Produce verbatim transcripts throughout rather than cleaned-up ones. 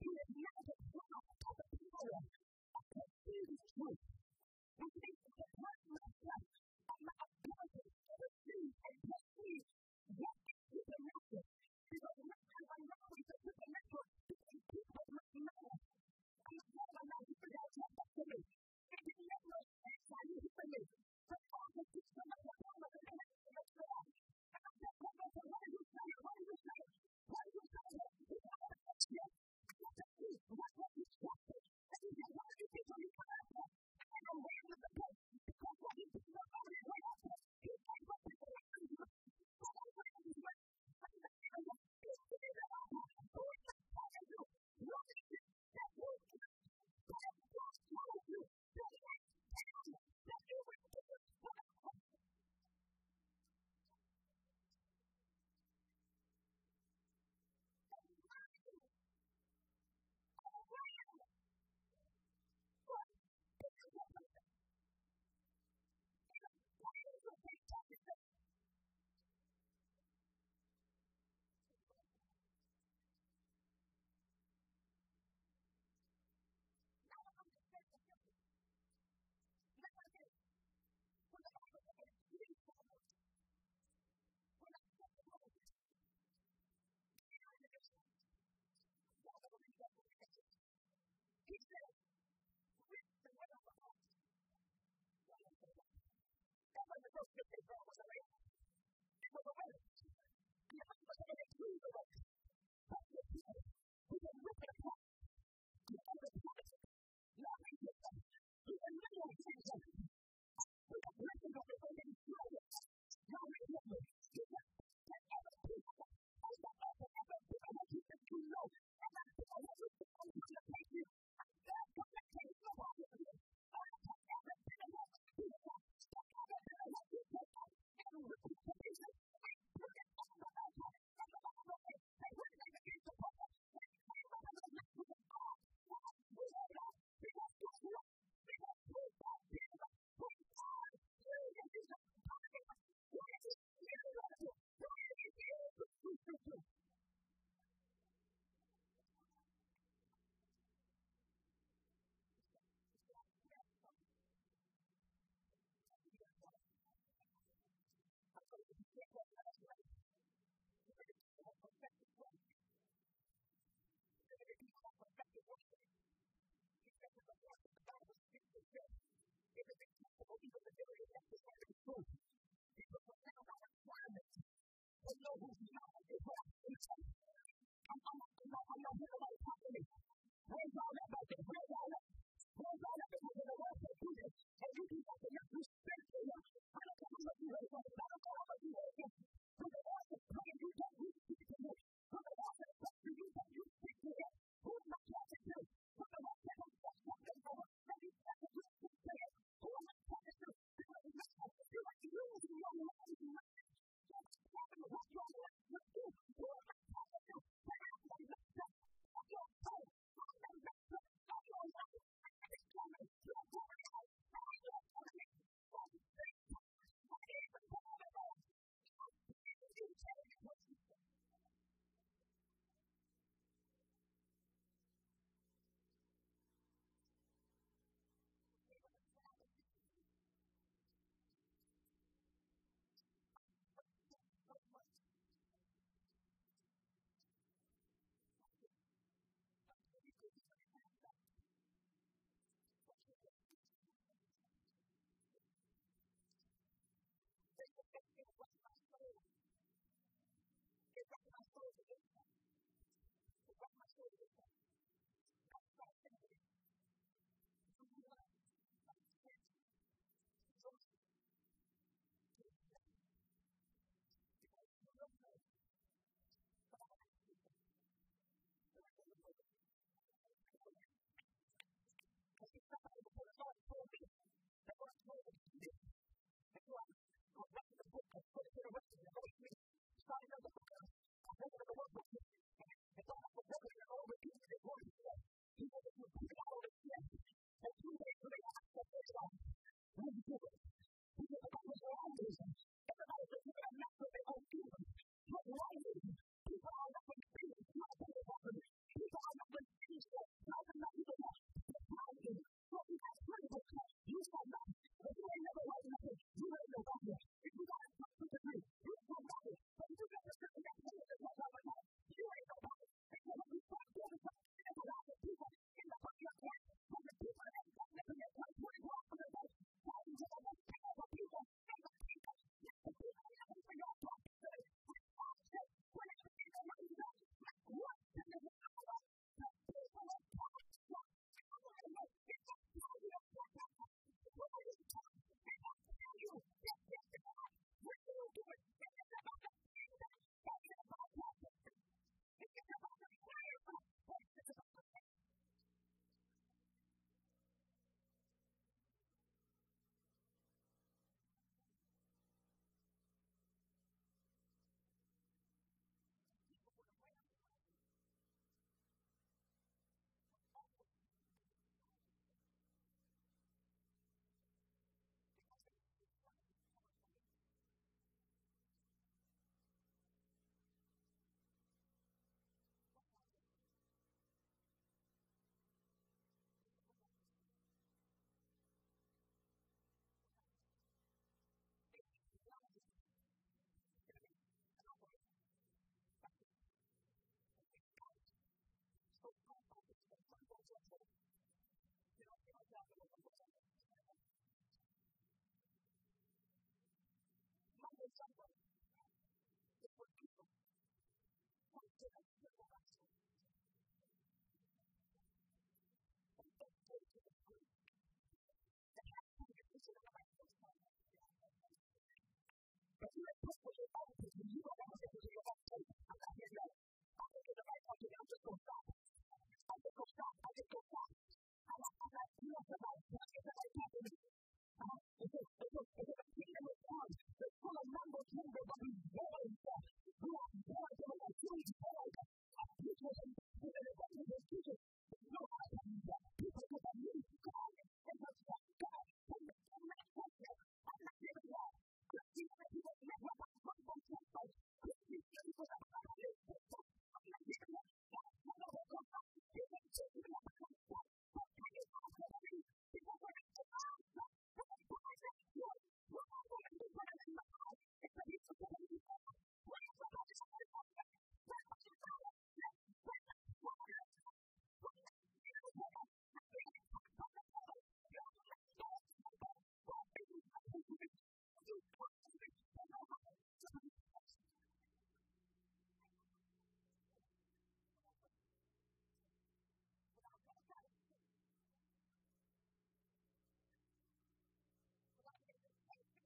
He is not the proud of the power of the Jesus truth. We need to support myself and my ability to receive and perceive what is supernatural. Because one time I know it's a supernatural because people must know. I'm not going to know people that talk back to me. It didn't make no sense how you hear me. So God will teach them at the time of the minute to make sure. And I'm just going to say, what are you saying? What are you saying? What are you saying? It's not a question. I got to see what what you trusted. And you say, why do you think you come out there? I don't know where the place. Because what you think you're going to wait out there. You can't go back to the country. But I'm going to wait. I'm going to tell you. It's to be the Lord. Who is the telling you? What is it that you do? What is God telling you? That you tell you that you would do it for the Lord. He said, with the way of the heart. That was the first thing they brought was a way. It was a way. And the first thing they threw the way. That's the people who can rip it apart. You know the promise. Now we get them. You can live on Jesus. We can listen to the way they throw it. Now we get them. You can take other people. And the other other people that you think you know. And that people that you think are going to take you. And they're going to take you off of you. And take everything that you think. Take everything that you think. And repeat the vision. And put it on the altar. And the Bible says, and when they begin to put it, they came up and they left with it all. Why? We know that. Because guess what? Because we got Jesus. We are Jesus. He's a target. What is it? You know to do. What is it? You know to do. somebody. It's for people. Who take a step of action. And don't take to the fruit. The action is to the right person. But you have put for your own person. You don't have to do your own thing. I'm not here yet. I'm going to do the right thing. I'm just going to stop. I'm just going to stop. I'm just going to stop. I'm not, I'm not, you don't have to know. I'm just going to stop. It's a, it's a, it's a kingdom of God. It's full of number kingdom, but he's born. We are born to the King born. Our people and people and the people and people. No, I can do that. People with a new God. And the God. God. And the King of Kingdom. I'm not here to walk. I'm not here to people live with a humble temple. I'm not here to people that have a new temple. I'm not here to walk. I'm not here to walk. I'm not here to walk. I'm not here to walk. People were at the house. But the boys at the door. We're all going to be better than the house. It's a new temple. We're all going to be better than the house. We're all going to be better than the house. We're not water. We're not water. I'm being attacked by the devil. You're not going to go. We're being attacked by the devil. You talk to me. You know how to do it. Without God, God is good. Without God, God is good.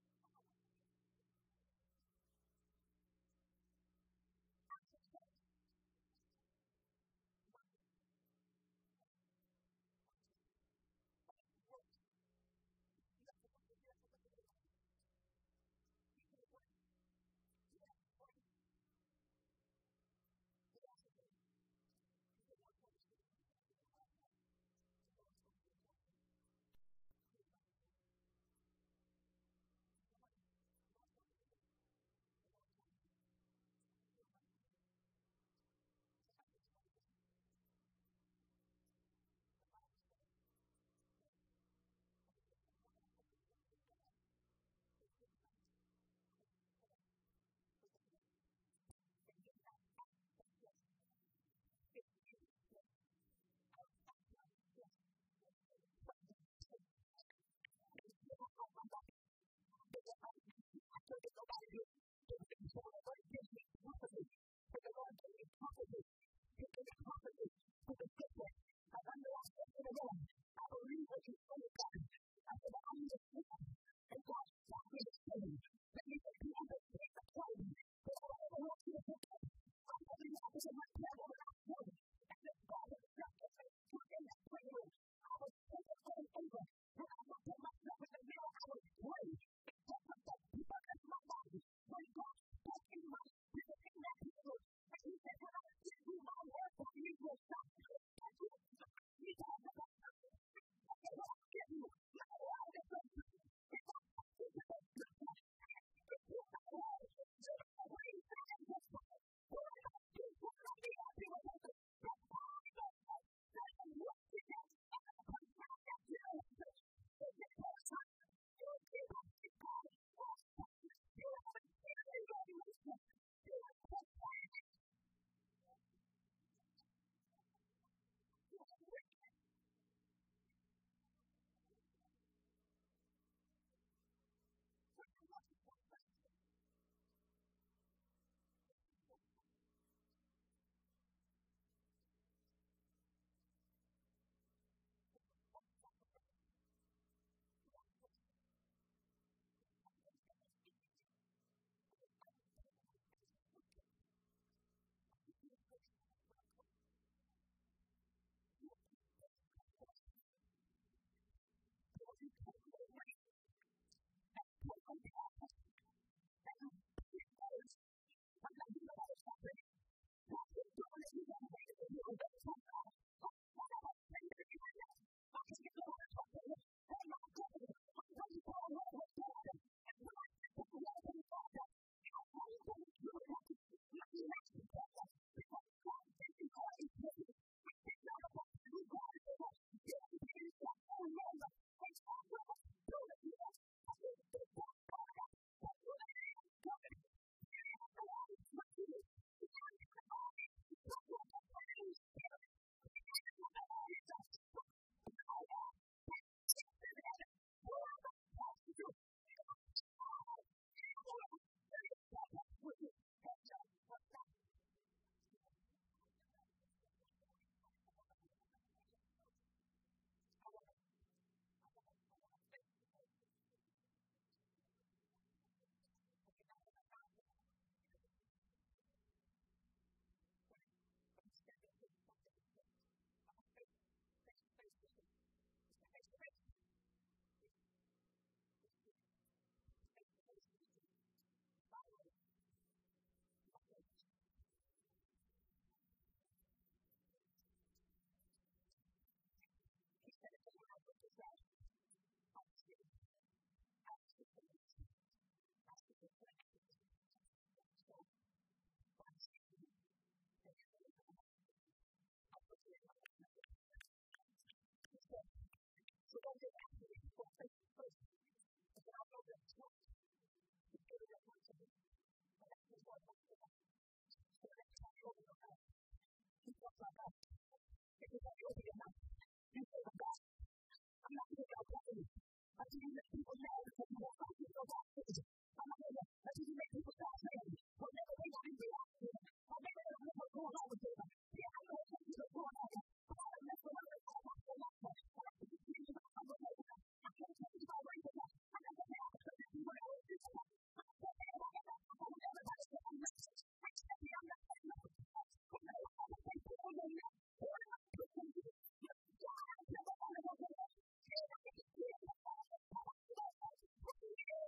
So don't get angry for face to face. But I know that trust is very responsible. And that's just what I'm saying. So next time you open your mouth, you talk like that. If you want to open your mouth, you say like that. I'm not going to go talking. I think you make people mad because you won't fight your back. I'm not going to let you make people stop saying, well, never they don't be reacting. Or maybe they don't know what's going on with them. Yeah, I know what's going on. But I don't mess around and talk about their life. I don't think it's really about how they live. I can't tell you about race and that. I never have to say that you want to always do that. I don't care about that. I don't want everybody to say I'm not. I tell you I'm not saying nothing. But no, I don't think people know that. What am I pushing you? Yeah, I don't care about all of those. Yeah, I think it's clear. What do you do?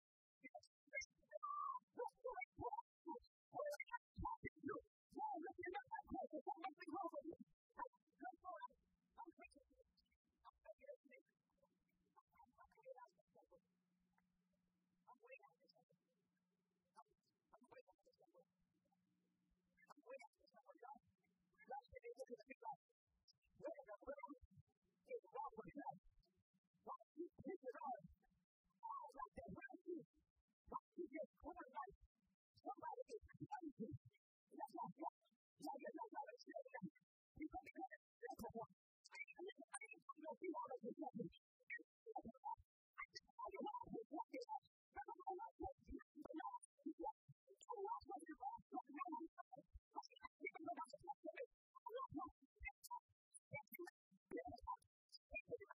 Somebody is crazy. That's not what. Like, it's not what I'm saying. You can become a simple one. I ain't going to be all of this. I just tell you what I'm talking about. I don't know what I'm talking about. I don't know what I'm talking about. I don't know what I'm talking about. I can't even know what I'm talking about. I don't know what I'm talking about. Thank you. Thank you.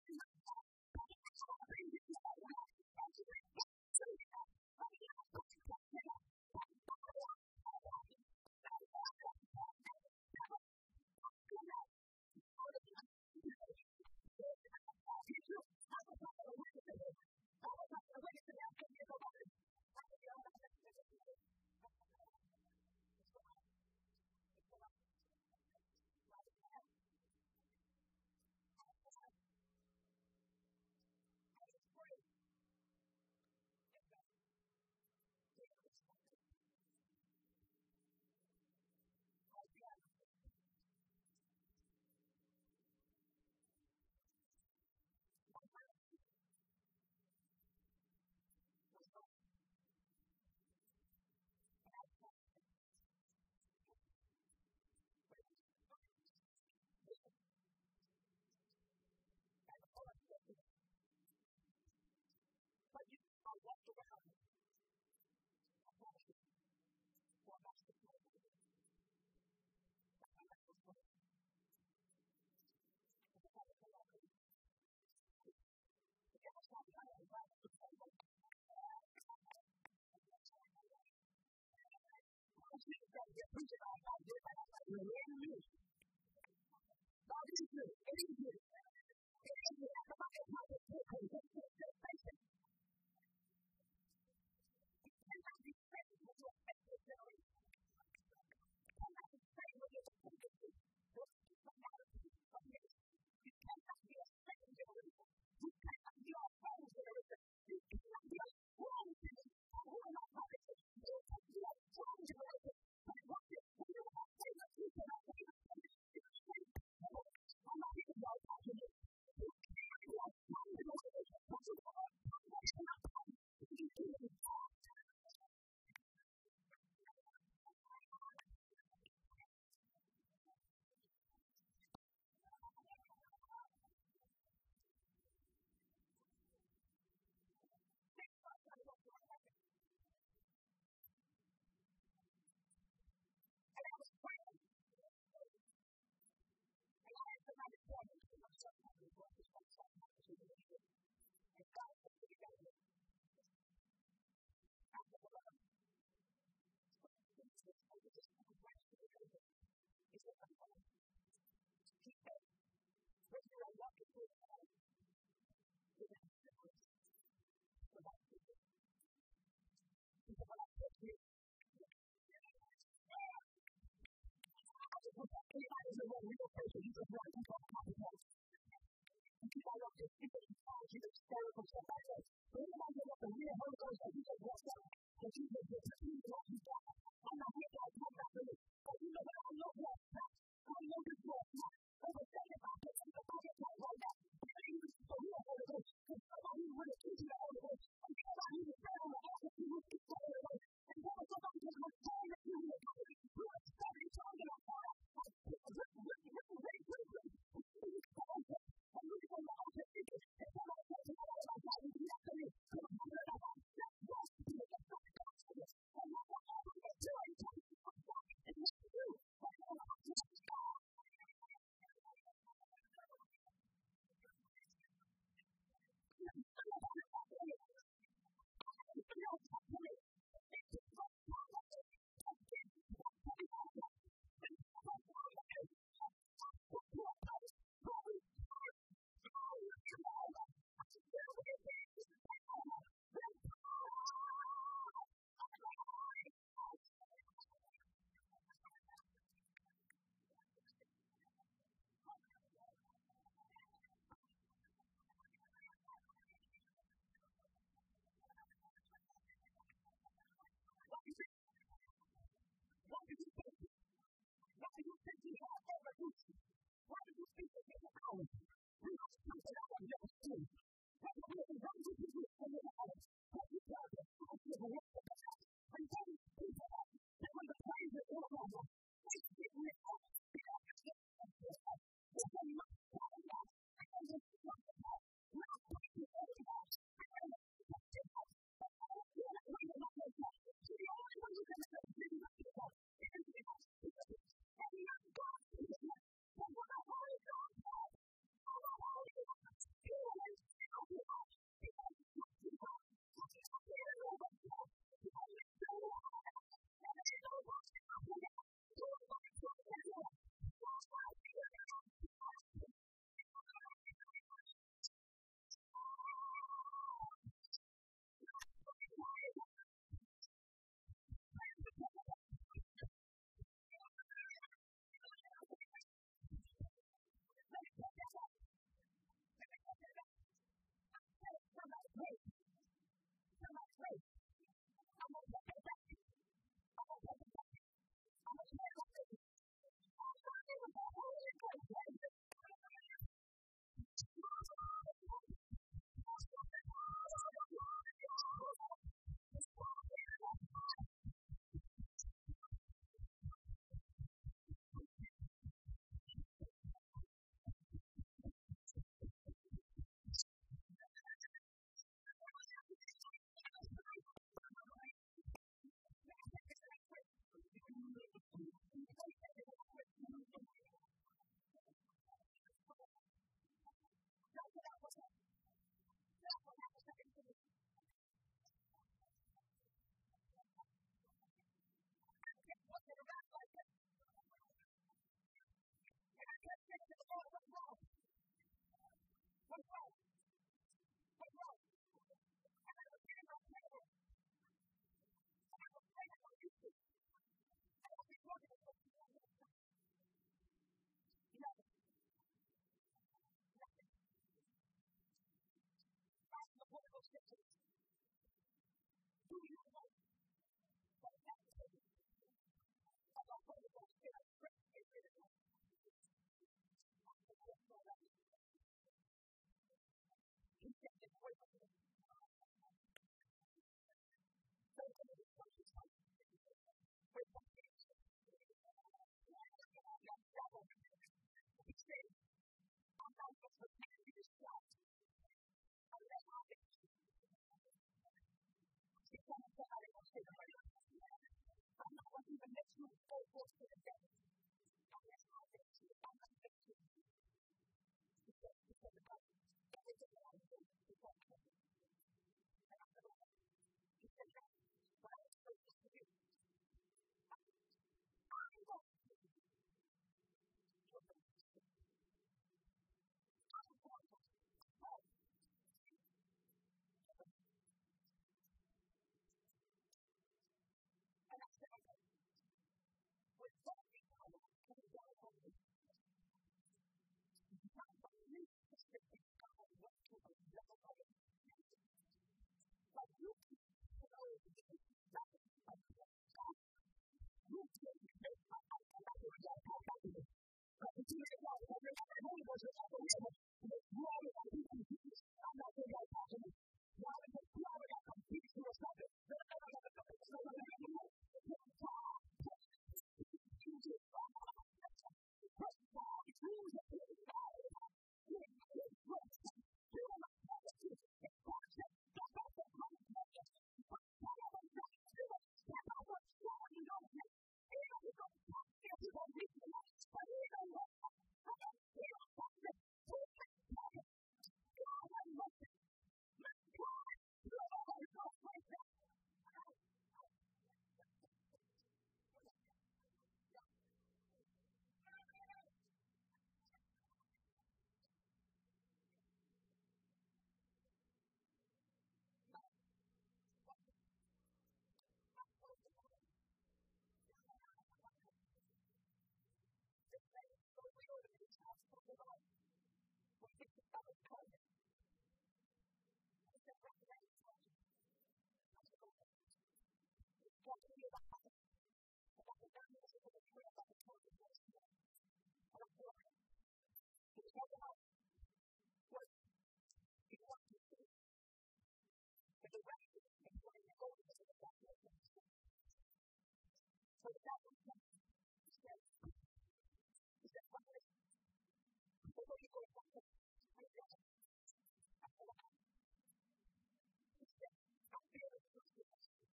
It's not about what you want to do. But the rest of it is going to go into the back of the thing. So the back of the thing says, he said, what is it? Before you go back to the thing, I said, I said, he said, I'm very curious.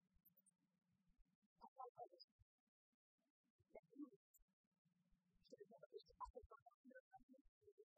I thought I was that you should have never been I said, I'm not going to do this.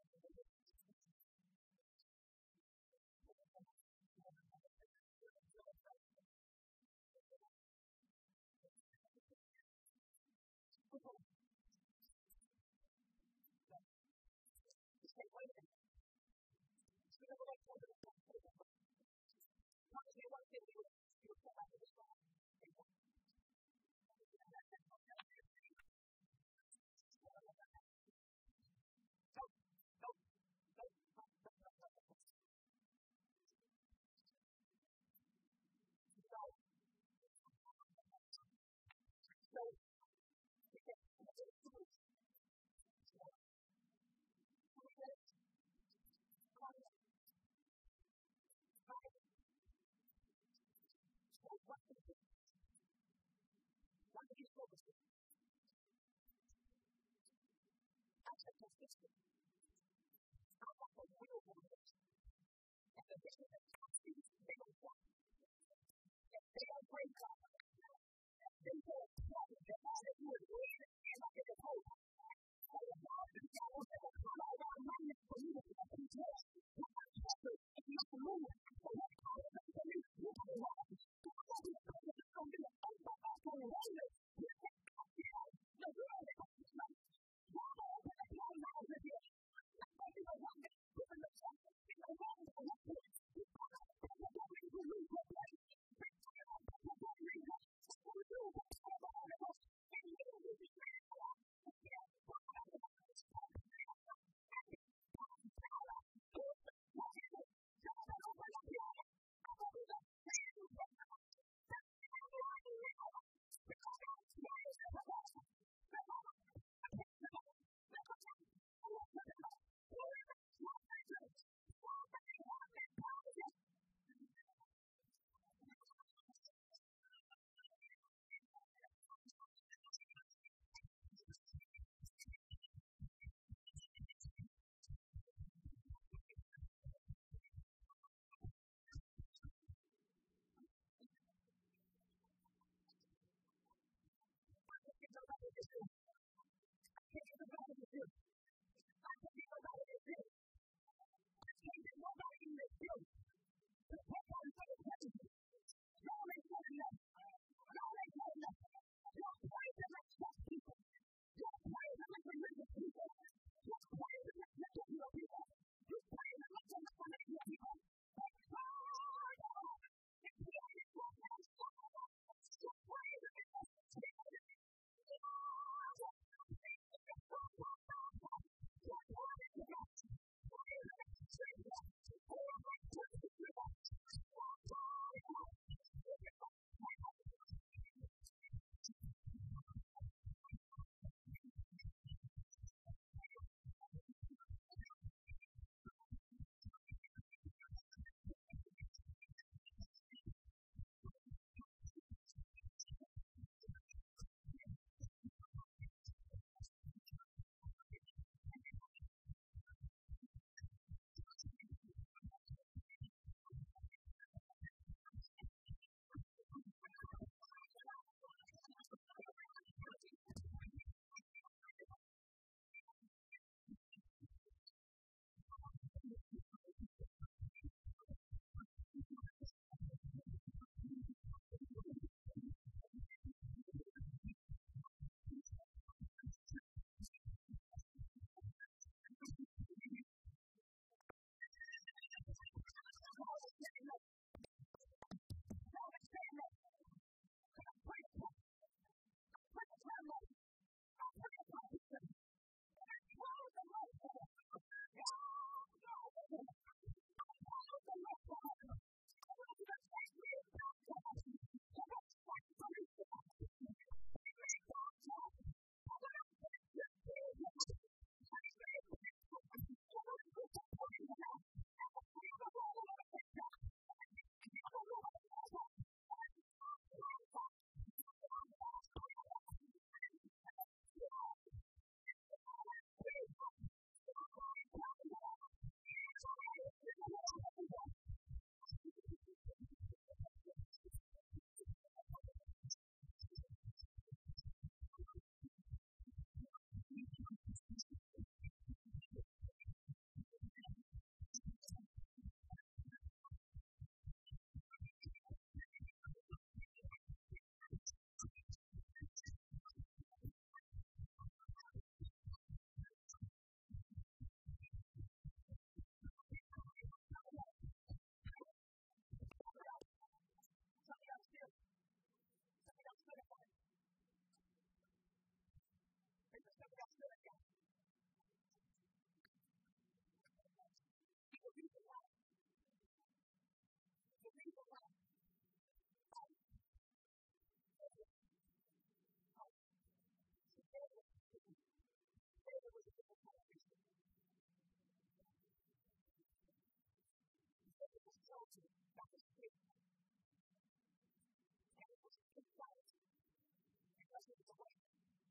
Because it's a way.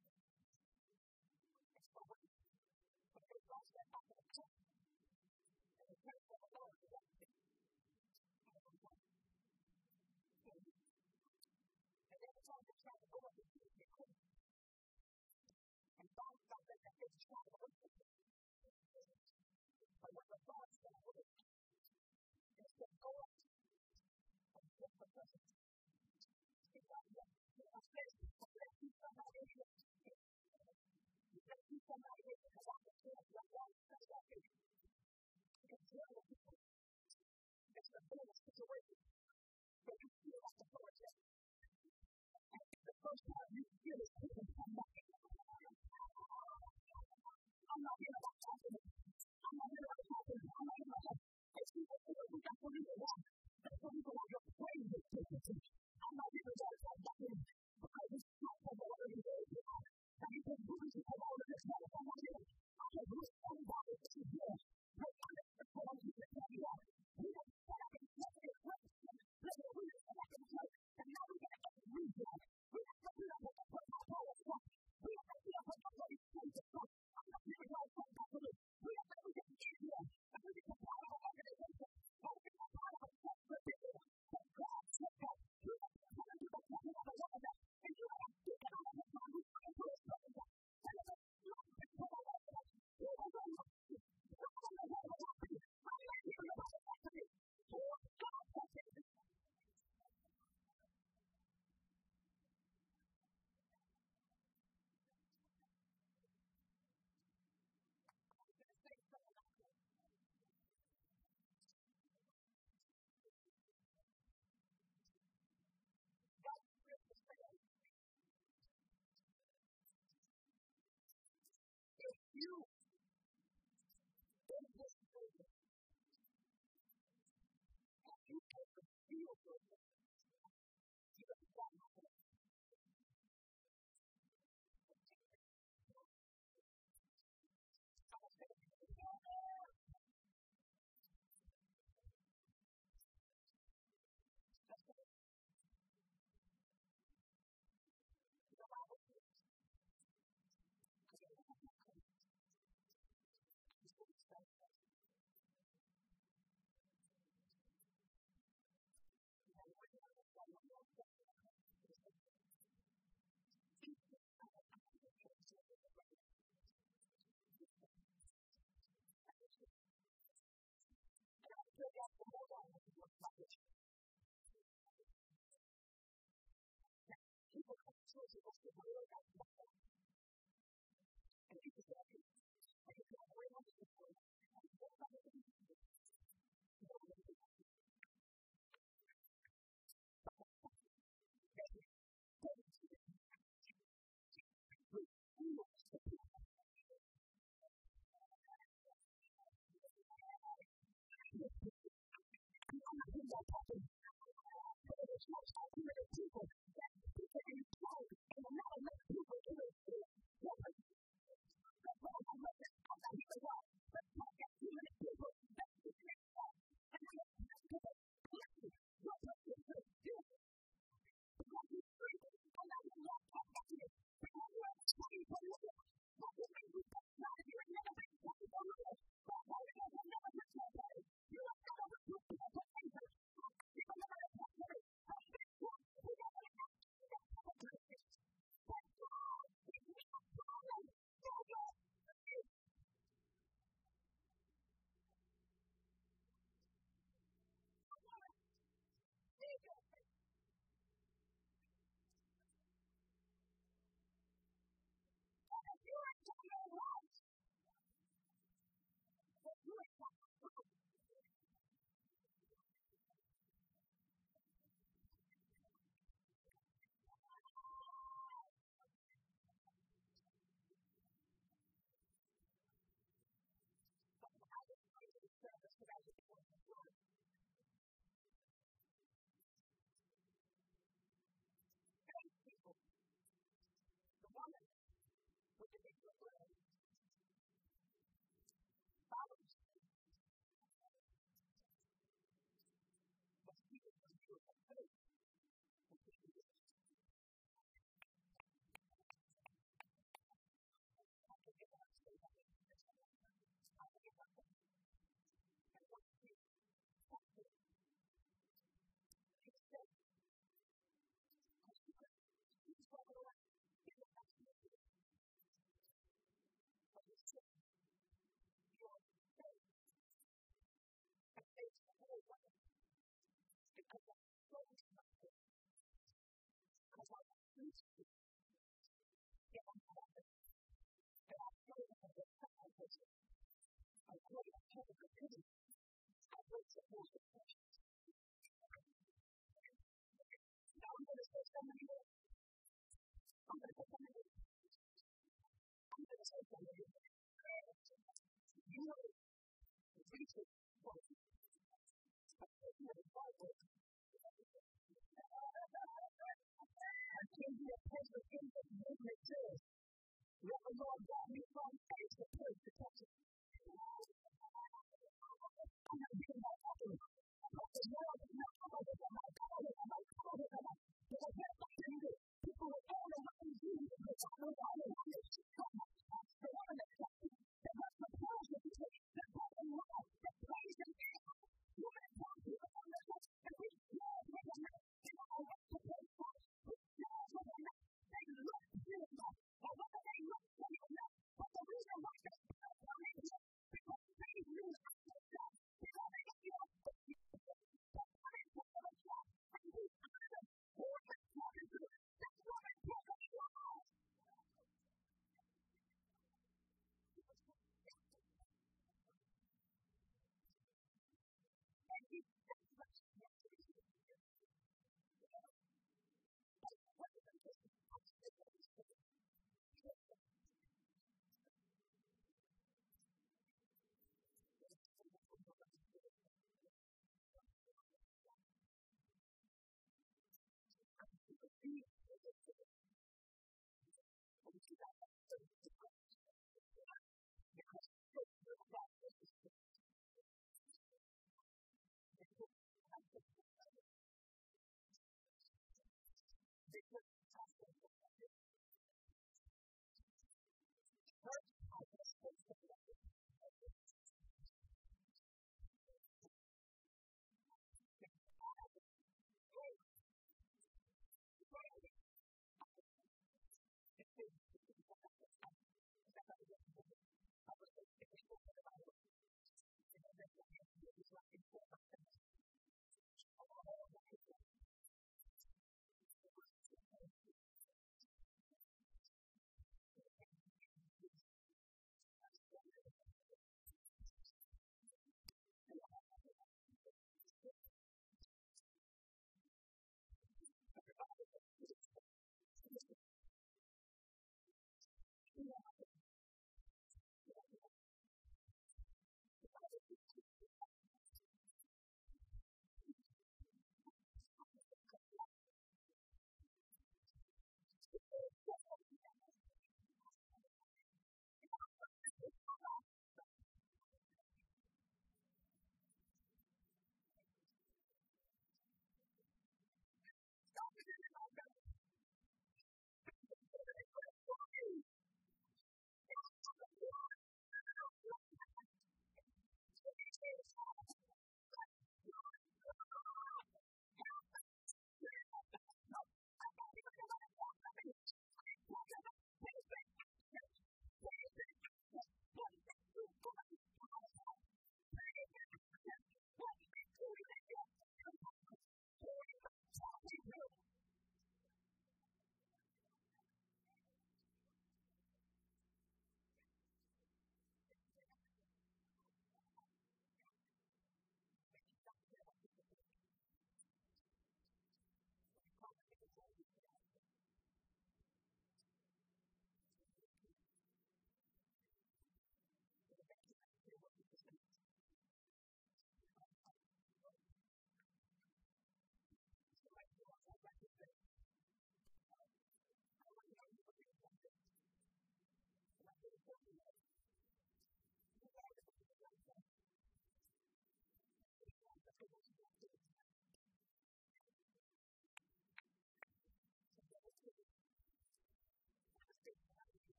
It's the way. But they lost that out of the truth. And the prayer for the Lord is that thing. And every time they try to go up and do it, they couldn't. And God felt that they could try to hurt them. But when the God's going to hurt, they said, go up and get the person. See, God, yeah. I said, I said, see somebody here. You said, see somebody here because I can tell you what God says that thing. You can tell the people. It's the best situation. But you feel like the Lord said. The first time you feel it, people come back. I'm not here about talking. I'm not here about talking. I'm not here about talking. It's people who are got to leave it wrong. That's what people are praying with people. I'm not here about talking. Because it's not for the Lord to do it. And you can do it for all of this. I'm not here. I can wish everybody to be here. But I'm not here for all of this. We don't have to get it right. Let's go with it. And now we're going to get it rebuilt. We have to do that with the personal power of God. We have to do that with the Holy Spirit of God. I'm not here about talking. We have to get it here. And we can apply our organization. And we can apply our self-respect. But God said that you have to come into the presence of the Lord. And you have to get out of the time we come to his presence. And it's a long thing for the Lord. You are the Lord. You are the Lord. I'm not here about talking. For God said it. You in this building, and you take the feel good, you have done nothing. People come to church and go to the Lord and go back. And people say, I can go away on this one. I can go back to the people. He said, he's walking around in the atmosphere of his sin. Your faith and faith will work because I chose my faith. Because I choose to. If I'm happy, and I pray that I get salvation, I pray that I have a good pity. I pray that I have a good pity. Now I'm going to say something more. I'm going to say something more. I'm going to say something more. You know, Jesus was a person of the Bible. I came to a place of faith that movement says, what the Lord brought me from face to place to touch it. I'm not being that popular. But the Lord is not calling it. I'm not calling it. I'm not calling it. Because that's what they do. People are all around you. Because I don't know how to do it. They want to make something. They want to propose it. They're talking wrong. They're praising people. You're going to tell people on this one. And we know what they're not. They don't know what to pray for. We know what they're not. They look beautiful. Or whether they look good or not. But the reason why they're not coming is because they lose themselves. Because they don't know what to do. They're coming to the job. And we honor who we're talking to. That's what we're talking about. And he said, let's get to the end. What is it?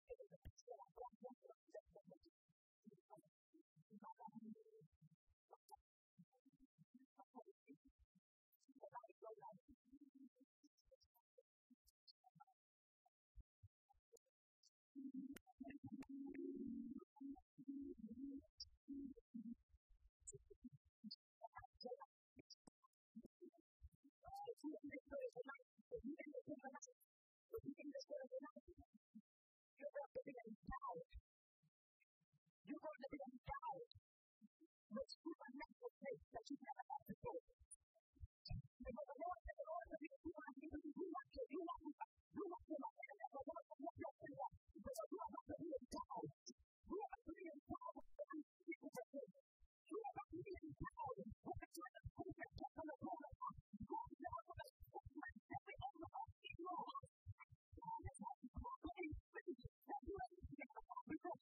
You're going to be endowed with supernatural faith that you've never had before. Because the Lord said, the Lord said, you want to be you want to you want to you want to my enemy never want to look at you. Because you are about to be endowed. You are about to be endowed with every secret of faith. You are about to be endowed with the kind of faith that comes from the throne of God. God is never going to stop like every other God in your heart. God is not conquering faith that you have never had before.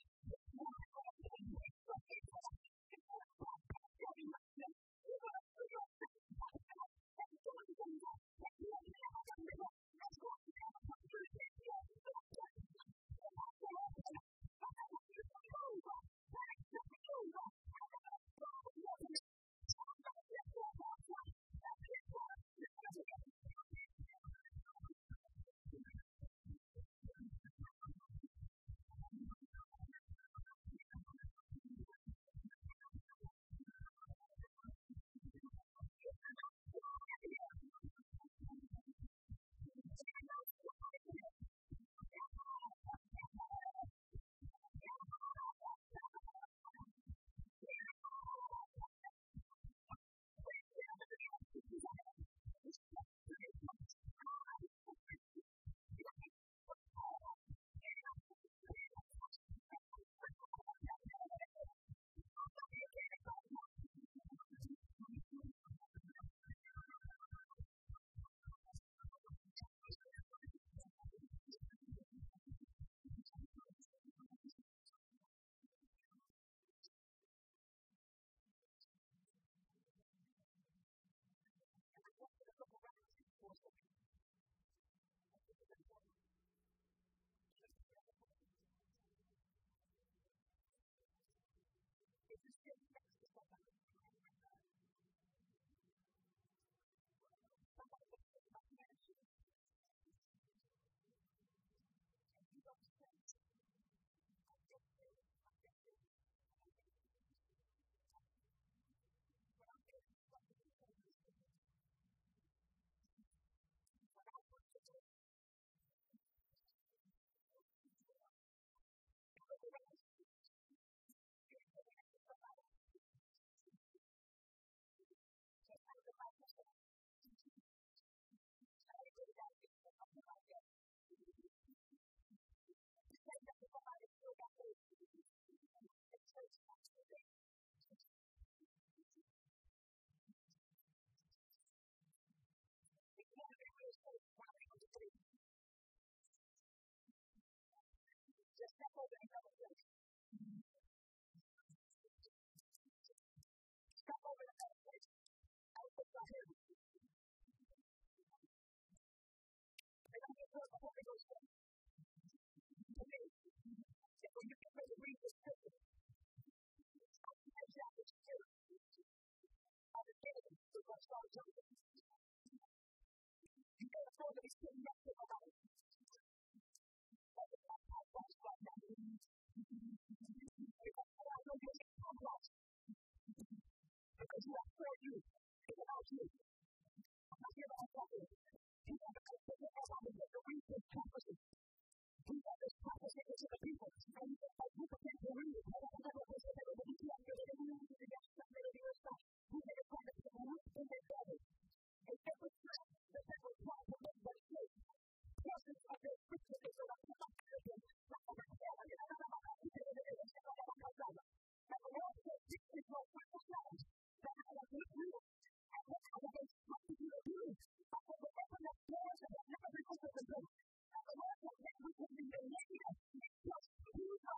Because you are for you. It's about you. I'm not here to help you. You have to take the help out of the reason prophecy. You have this prophecy to the people. And you have to begin to read. You have to begin to read. You have to begin to read. You have to begin to read. You have to begin to read in their belly. And every time that they will try to make them faith, portions of their scripture is going to come up to them. Like a reptile. And the Lord said, this is your final challenge. That I will give you. And what I will instruct you to do. I will open up doors that have never been opened before. And the Lord said that we can be the leader. Just use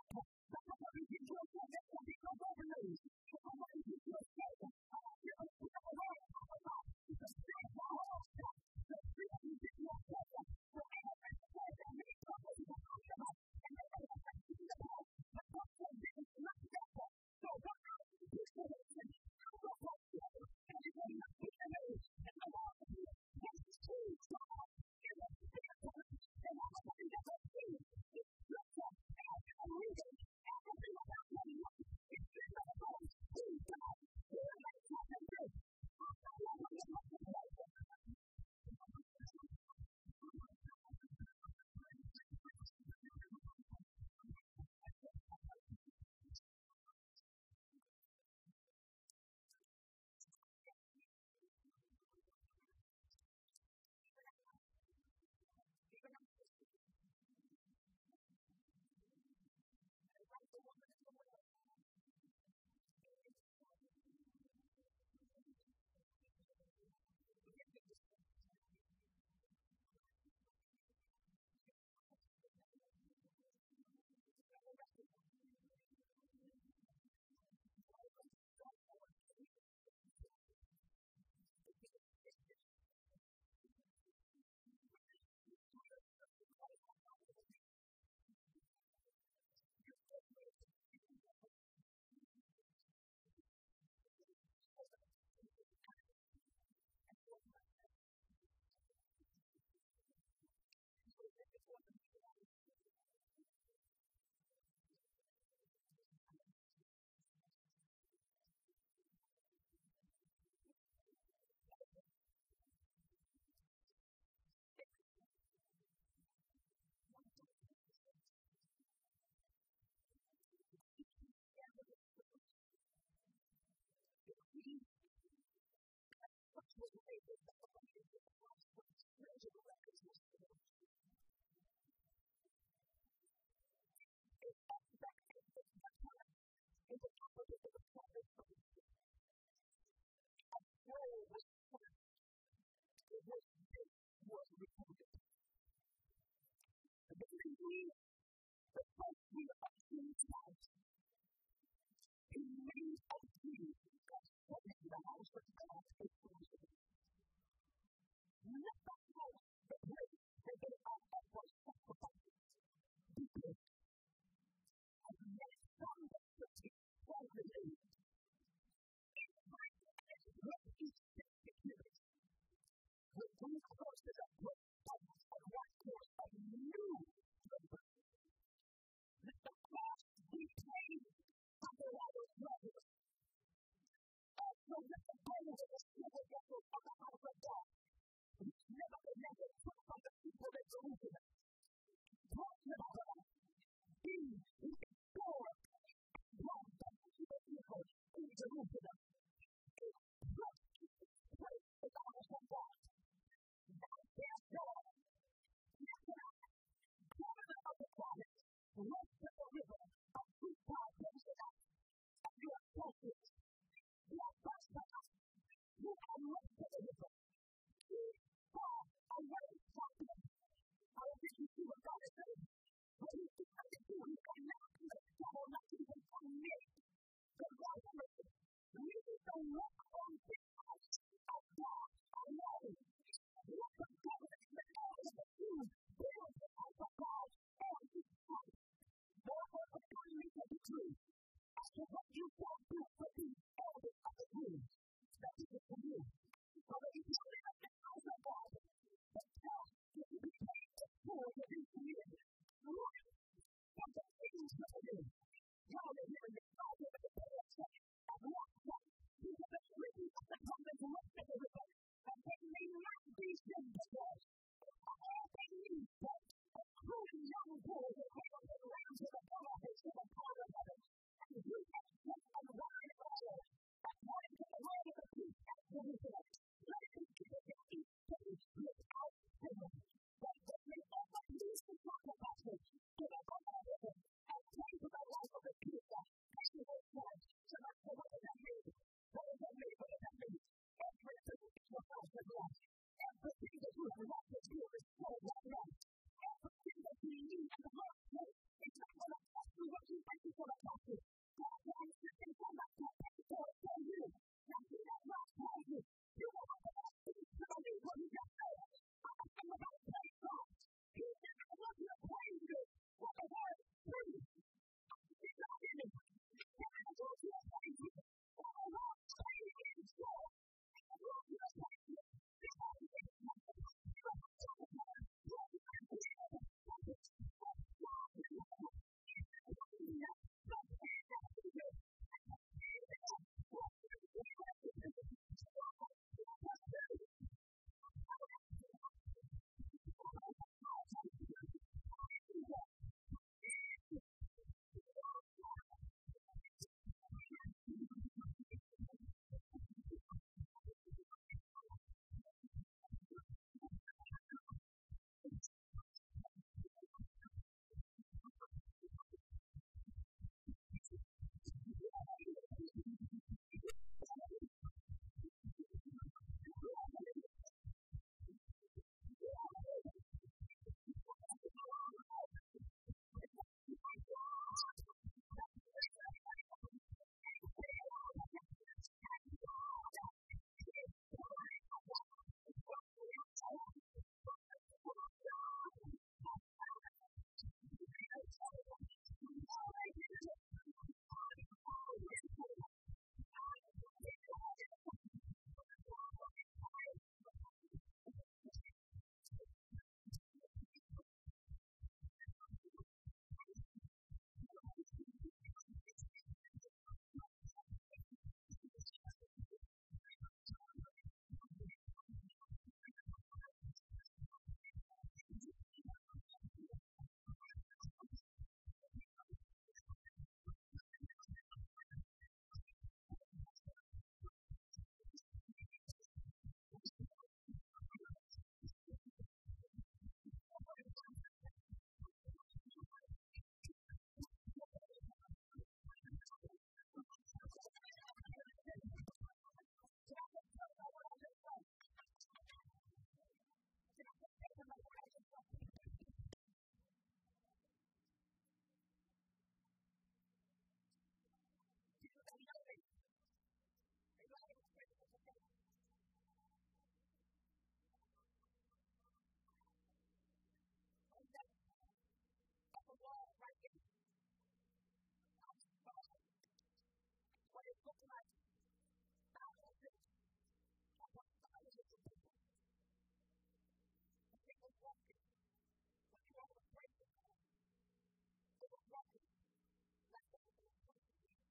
look like thousands upon thousands of people. And they were walking. When you want to pray for God, they were walking like they were supposed to be.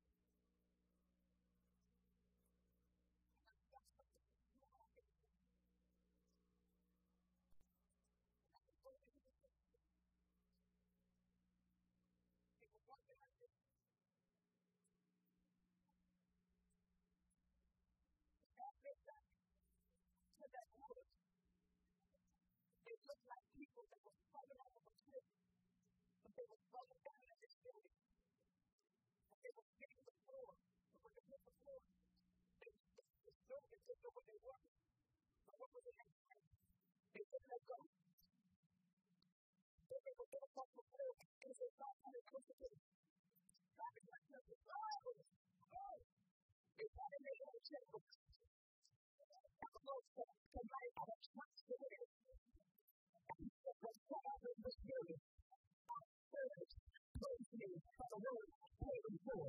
And I'm just like this. You are walking. And I can go into the church. They were walking like this. To that word, it looked like people that were falling off of a cliff, but they were falling down at this building. And they were hitting the floor. But when they hit the floor, they the building didn't know where they were. But what was in their mind? They didn't let go. So they were getting off the floor, and they thought they were close to them. God is like, oh, oh, it's not in their own channel. Tonight, I have trust in it. What's going on in this building? Our service, praise me for the word paid for.